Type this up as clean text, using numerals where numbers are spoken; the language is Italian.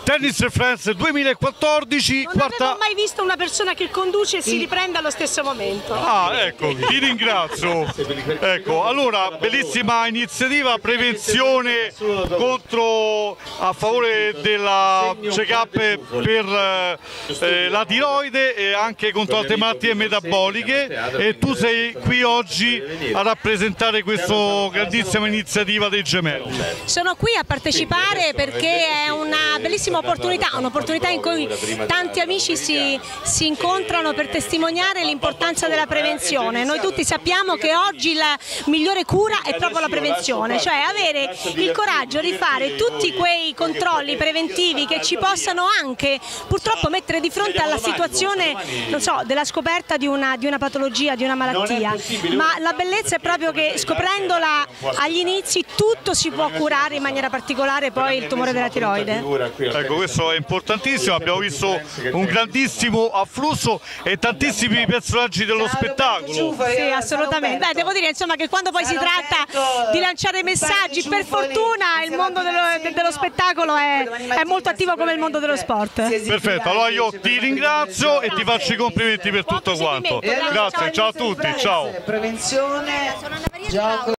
Tennis Friends 2014, Non quarta... avevo mai visto una persona che conduce e si riprende allo stesso momento. Ah, ecco, ti ringrazio. Ecco, allora, bellissima iniziativa, prevenzione a favore della check-up per la tiroide e anche contro altre malattie metaboliche, e tu sei qui oggi a rappresentare questa grandissima iniziativa dei Gemelli. Sono qui a partecipare perché è una bellissima un'opportunità in cui tanti amici si incontrano per testimoniare l'importanza della prevenzione. Noi tutti sappiamo che oggi la migliore cura è proprio la prevenzione, cioè avere il coraggio di fare tutti quei controlli preventivi che ci possano anche purtroppo mettere di fronte alla situazione, non so, della scoperta di una patologia, di una malattia, ma la bellezza è proprio che scoprendola agli inizi tutto si può curare, in maniera particolare poi il tumore della tiroide. Ecco, questo è importantissimo, abbiamo visto un grandissimo afflusso e tantissimi personaggi dello spettacolo. Sì, assolutamente. Beh, devo dire insomma che quando poi si tratta di lanciare messaggi, per fortuna il mondo dello spettacolo è molto attivo come il mondo dello sport. Perfetto, allora io ti ringrazio e ti faccio i complimenti per tutto quanto. Grazie, ciao a tutti, ciao. Prevenzione, gioco.